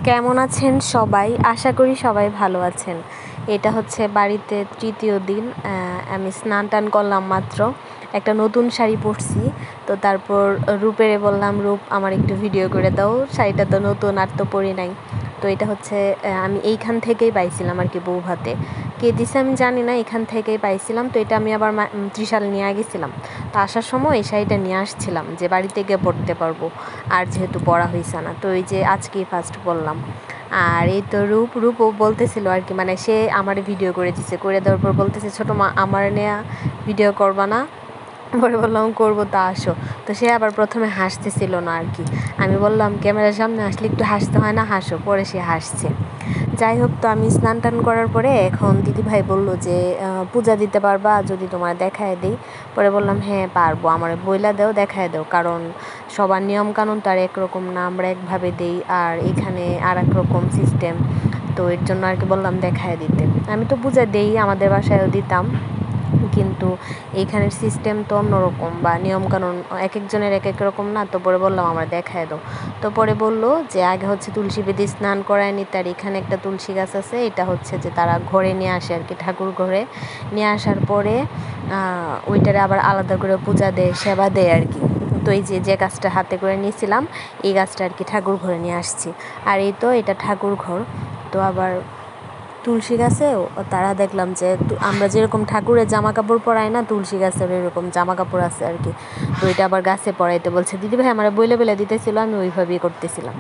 কেমন আছেন সবাই? আশা করি সবাই ভালো আছেন। এটা হচ্ছে বাড়িতে তৃতীয় দিন। আমি স্নান টান করলাম মাত্র, একটা নতুন শাড়ি পরছি। তো তারপর রূপেরে বললাম, রূপ আমার একটু ভিডিও করে দাও, শাড়িটা তো নতুন আর তো পরি নাই। তো এটা হচ্ছে আমি এইখান থেকেই পাইছিলাম আর কি, বৌভাতে কে দিছে আমি জানি না, এখান থেকেই পাইছিলাম। তো এটা আমি আবার ত্রিশাল নিয়ে গেছিলাম। তো আসার সময় এই শাড়িটা নিয়ে আসছিলাম যে বাড়িতে গিয়ে পরতে পারবো, আর যেহেতু পরা হয়েছে না, তো এই যে আজকেই ফার্স্ট বললাম। আর এই তো রূপও বলতেছিল আর কি, মানে সে আমার ভিডিও করে দিছে, করে দেওয়ার পর বলতেছে ছোটো মা আমার নেয়া ভিডিও করবা না? পরে বললাম করবো, তা আসো। তো সে আবার প্রথমে হাসতেছিল না আর কি। আমি বললাম ক্যামেরার সামনে আসলে একটু হাসতে হয় না, হাসো। পরে সে হাসছে। যাই হোক, তো আমি স্নান টান করার পরে এখন দিদিভাই বলল যে পূজা দিতে পারবা যদি তোমার দেখায় দিই। পরে বললাম হ্যাঁ পারবো, আমার বইলা দাও, দেখায় দাও, কারণ সবার নিয়মকানুন তো আর একরকম না, আমরা একভাবে দিই আর এখানে আর এক রকম সিস্টেম। তো এর জন্য আর কি বললাম দেখায় দিতে। আমি তো পূজা দেই, আমাদের বাসায়ও দিতাম, কিন্তু এইখানের সিস্টেম তো অন্যরকম, বা নিয়মকানুন এক একজনের এক এক রকম না। তো পরে বললাম আমার দেখায় দাও। তো পরে বললো যে আগে হচ্ছে তুলসী বেদি স্নান করায় নি, তার এখানে একটা তুলসী গাছ আছে, এটা হচ্ছে যে তারা ঘরে নিয়ে আসে আর কি, ঠাকুর ঘরে নিয়ে আসার পরে ওইটারে আবার আলাদা করে পূজা দেয়, সেবা দেয় আর কি। তো এই যে গাছটা হাতে করে নিয়েছিলাম, এই গাছটা আর কি ঠাকুর ঘরে নিয়ে আসছি। আর এই তো এটা ঠাকুর ঘর। তো আবার তুলসী গাছেও তারা দেখলাম যে আমরা যেরকম ঠাকুরের জামা কাপড় পরাই না, তুলসী গাছের এরকম জামা কাপড় আছে আর কি। তো এটা আবার গাছে পরাইতে বলছে। দিদিভাই আমার বইলে বলে দিতেছিল, আমি ওইভাবেই করতেছিলাম।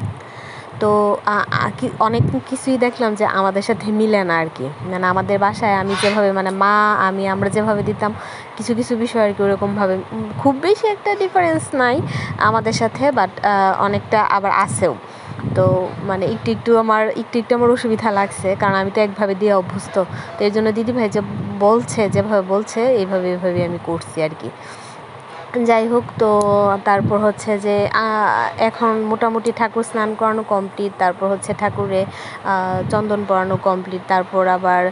তো অনেক কিছুই দেখলাম যে আমাদের সাথে মিলে না আর কি, মানে আমাদের বাসায় আমি যেভাবে, মানে মা আমরা যেভাবে দিতাম, কিছু কিছু বিষয় আর কি ওরকমভাবে খুব বেশি একটা ডিফারেন্স নাই আমাদের সাথে, বাট অনেকটা আবার আছেও। তো মানে একটু আমার অসুবিধা লাগছে, কারণ আমি তো একভাবে দিয়ে অভ্যস্ত। তো এই জন্য দিদিভাই যে বলছে, যেভাবে বলছে এইভাবে আমি করছি আর কি। যাই হোক, তো তারপর হচ্ছে যে এখন মোটামুটি ঠাকুর স্নান করানো কমপ্লিট, তারপর হচ্ছে ঠাকুরে চন্দন পরানো কমপ্লিট, তারপর আবার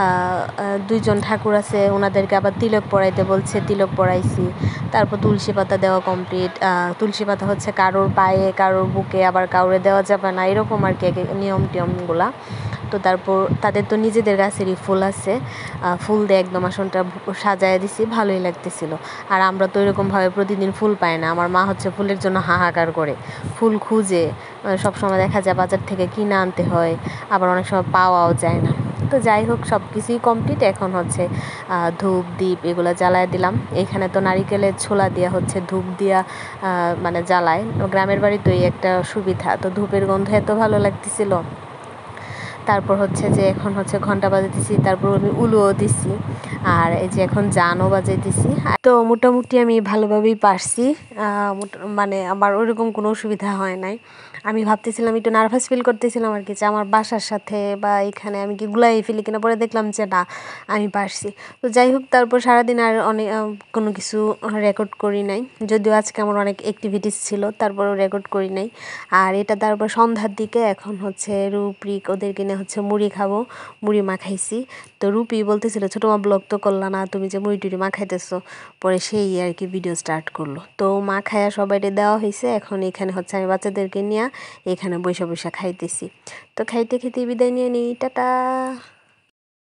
দুইজন ঠাকুর আছে, ওনাদেরকে আবার তিলক পরাইতে বলছে, তিলক পরাইছি। তারপর তুলসী পাতা দেওয়া কমপ্লিট। তুলসী পাতা হচ্ছে কারোর পায়ে, কারোর বুকে, আবার কাউরে দেওয়া যাবে না, এরকম আর কি নিয়ম টিয়মগুলা। তো তারপর তাদের তো নিজেদের গাছেরই ফুল আছে, ফুল দিয়ে একদম আসনটা সাজায় দিছি, ভালোই লাগতেছিল। আর আমরা তো এরকমভাবে প্রতিদিন ফুল পাই না, আমার মা হচ্ছে ফুলের জন্য হাহাকার করে, ফুল খুঁজে সবসময় দেখা যায় বাজার থেকে কিনে আনতে হয়, আবার অনেক সময় পাওয়াও যায় না। তো যাই হোক, সব কিছুই কমপ্লিট। এখন হচ্ছে ধূপ দ্বীপ এগুলো জ্বালায় দিলাম। এখানে তো নারিকেলের ছোলা দিয়া হচ্ছে ধূপ দিয়া মানে জ্বালায়, গ্রামের বাড়ি তো এই একটা সুবিধা। তো ধূপের গন্ধ এত ভালো লাগতেছিল। তারপর হচ্ছে যে এখন হচ্ছে ঘন্টা বাজাইতেছি, তারপর আমি উলুও দিছি, আর এই যে এখন জানও বাজাইতেছি। তো মোটামুটি আমি ভালোভাবেই পারছি, মানে আমার ওইরকম কোনো অসুবিধা হয় নাই। আমি ভাবতেছিলাম, একটু নার্ভাস ফিল করতেছিলাম আর কি, যে আমার বাসার সাথে বা এখানে আমি কি গুলাই ফেলি কিনা। পরে দেখলাম যে না, আমি পারছি। তো যাই হোক, তারপর সারাদিন আর অনেক কোনো কিছু রেকর্ড করি নাই, যদিও আজকে আমার অনেক অ্যাক্টিভিটিস ছিল, তারপরেও রেকর্ড করি নাই। আর এটা তারপর সন্ধ্যার দিকে এখন হচ্ছে রূপরিক ওদের কিনে হচ্ছে মুড়ি খাবো, মুড়ি মাখাইছি। তো রূপি বলতেছিল ছোটো মা ব্লগ তো করলা না, তুমি যে মুড়ি টুড়ি মাখাইতেছো। পরে সেই আর কি ভিডিও স্টার্ট করলো। তো মা খায়া সবাইকে দেওয়া হয়েছে, এখন এখানে হচ্ছে আমি বাচ্চাদেরকে নিয়ে এখানে বৈশা বৈশা খাইতেছি। তো খাইতে খেতে বিদায় নিয়ে নিই, টাটা।